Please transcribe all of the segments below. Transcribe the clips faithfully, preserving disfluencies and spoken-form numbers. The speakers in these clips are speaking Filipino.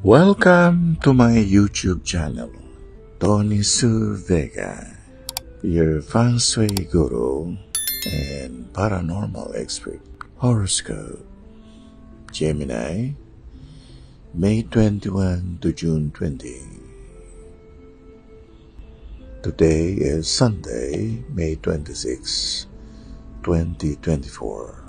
Welcome to my YouTube channel, Tony Su Vega, your feng shui guru and paranormal expert. Horoscope, Gemini, May twenty-first to June twentieth. Today is Sunday, May twenty-sixth, twenty twenty-four.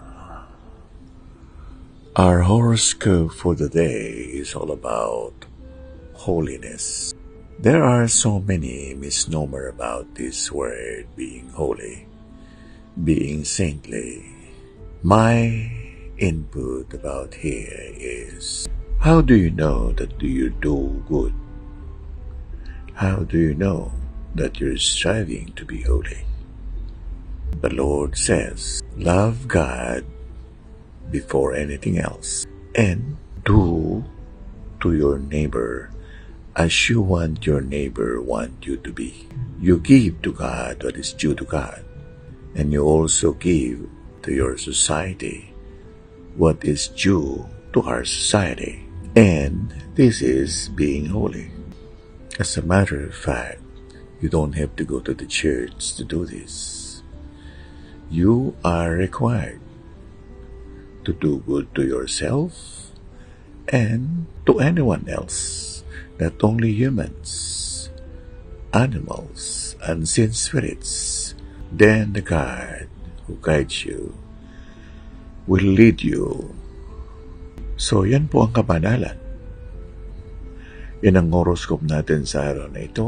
Our horoscope for the day is all about holiness. There are so many misnomers about this word being holy, being saintly. My input about here is, how do you know that you do good? How do you know that you're striving to be holy? The Lord says, love God before anything else, and do to your neighbor as you want your neighbor want you to be. You give to God what is due to God, and you also give to your society what is due to our society. And this is being holy. As a matter of fact, you don't have to go to the church to do this. You are required to do good to yourself and to anyone else, not only humans, animals, unseen spirits. Then the God who guides you will lead you. So yan po ang kabanalan. Yan ang horoscope natin sa araw na ito,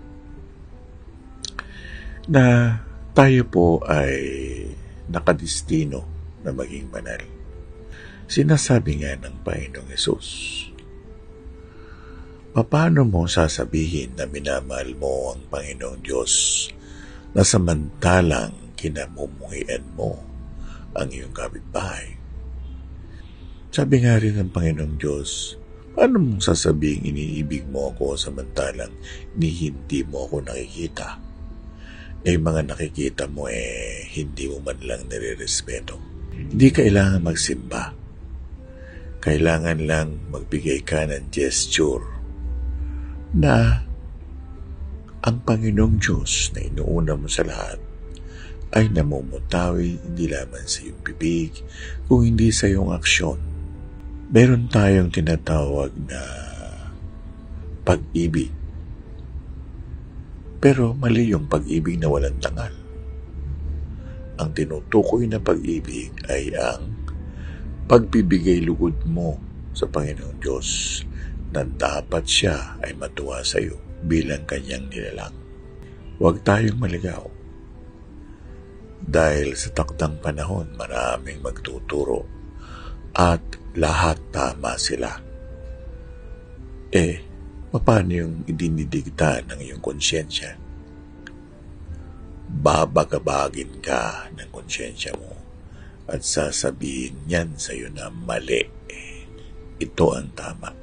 na tayo po ay nakadestino na maging banal. Sinasabi nga ng Panginoong Hesus, paano mo sasabihin na minamahal mo ang Panginoong Diyos na samantalang kinamumuhian mo ang iyong kapitbahay? Sabi nga rin ng Panginoong Diyos, paano mong sasabihin iniibig mo ako samantalang ni hindi mo ako nakikita? Eh, mga nakikita mo eh, hindi mo man lang nire-respeto. Hindi kailangan magsimba. Kailangan lang magbigay ka ng gesture na ang Panginoong Diyos na inuuna mo sa lahat ay namumutawi hindi lamang sa iyong bibig, kung hindi sa iyong aksyon. Meron tayong tinatawag na pag-ibig. Pero mali yung pag-ibig na walang tangal. Ang tinutukoy na pag-ibig ay ang pagbibigay lugod mo sa Panginoong Diyos na dapat siya ay matuwa sa iyo bilang kanyang nilalang. Huwag tayong maligaw. Dahil sa takdang panahon, maraming magtuturo at lahat tama sila. Eh, paano yung idinidigta ng iyong konsyensya? Babagabagin ka ng konsyensya mo at sasabihin niyan sa iyo na mali. Ito ang tama.